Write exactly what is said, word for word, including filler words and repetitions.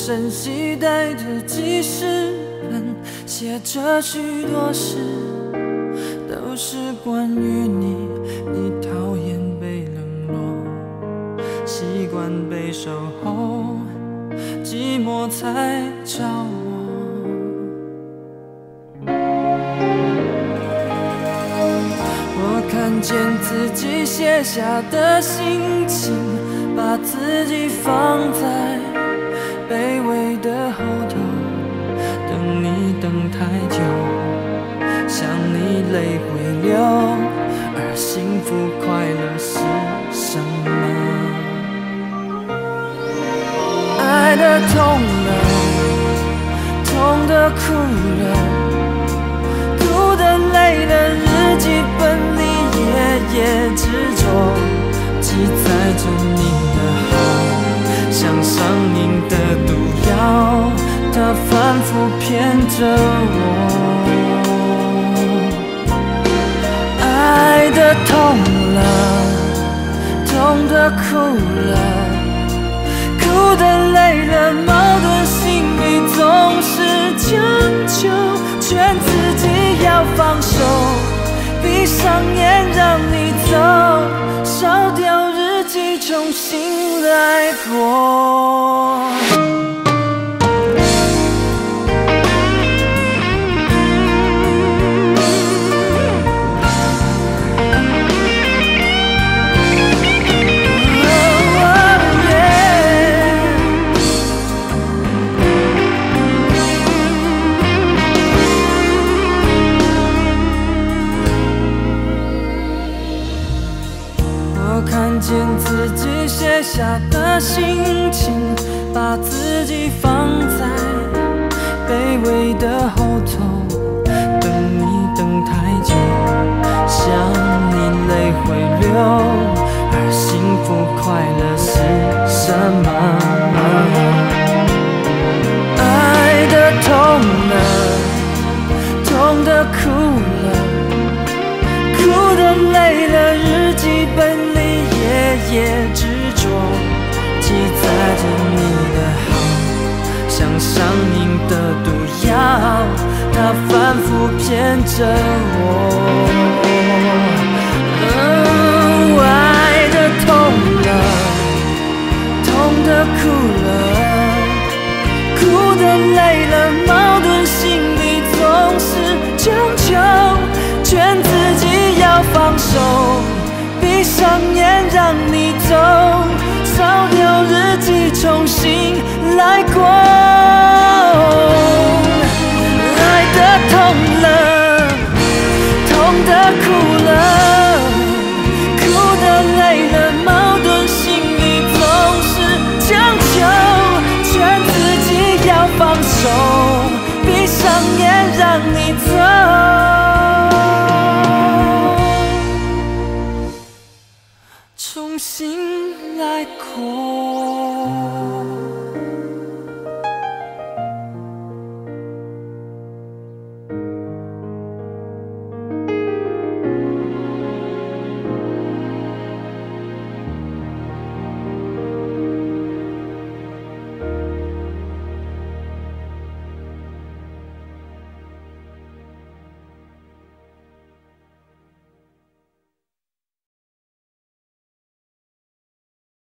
身携带的记事本，写着许多事，都是关于你。你讨厌被冷落，习惯被守候，寂寞才找我。我看见自己写下的心情，把自己放在卑微的后头，等你等太久，想你泪会流，而幸福快乐是什么？爱的痛了，痛的哭了，哭的累了，日记本里夜夜执着记载着你的好，像上瘾的毒药，它反复骗着我。爱的痛了，痛的哭了，哭的累了，矛盾心里总是将就，劝自己要放手，闭上眼让你走，烧掉日记重新来过。看见自己写下的心情，把自己放在卑微的后头，等你等太久，想你泪会流，而幸福快乐是什么？爱的痛了，痛的哭了，哭的累了，日记本夜夜执着记载着你的好，像上瘾的毒药，它反复骗着我。嗯，爱的痛了，痛的哭了，哭的累了，矛盾心里总是将就，劝自己要放手，闭上眼让你走，烧掉日记重新来过。